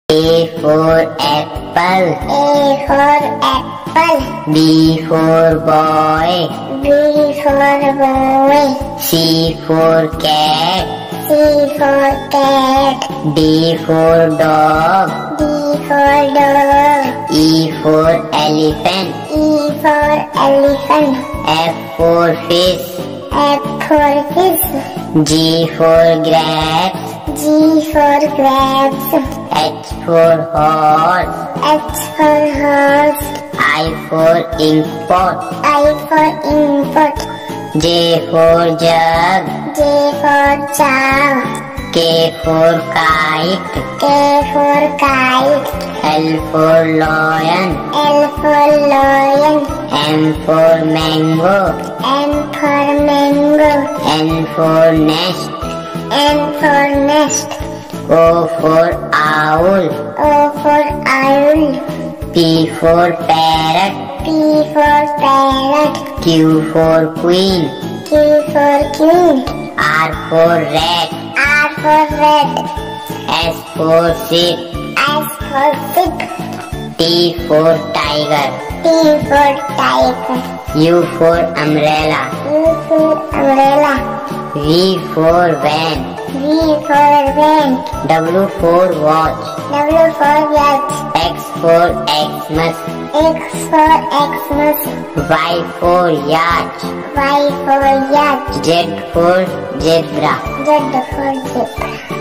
A for apple. A for apple. B for boy. B for boy. C for cat. C for cat. D for dog. D for dog. E for elephant. E for elephant. F for fish. F for fish. G for grapes. G for grapes. H for horse. H for horse. I for inkpot. I for input. J for jug. J for chow. K for kite. K for kite. L for lion. L for lion. M for mango. M for mango. N for nest. N for nest. O for owl. O for owl. P for parrot. P for parrot. Q for queen. Q for queen. R for rat. R for rat. S for sheep. S for sheep. T for tiger. T for tiger. U for umbrella. U for umbrella. V for van. V for van. W for watch. W for watch. X for Xmas. X for Xmas. Y for yacht. Y for yacht. Z for zebra. Z for zebra.